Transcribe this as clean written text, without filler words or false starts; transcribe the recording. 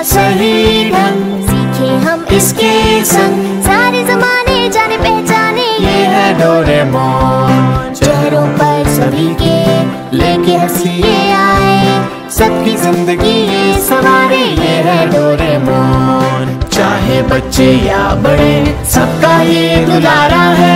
सही ढंग, सीखे हम इसके संग सारे जमाने जाने पहचाने। ये है डोरेमोन। चेहरों पर सभी के लेके हंसी ये आए, सबकी जिंदगी ये सवारे। ये है डोरेमोन। चाहे बच्चे या बड़े सबका ये दुलारा है।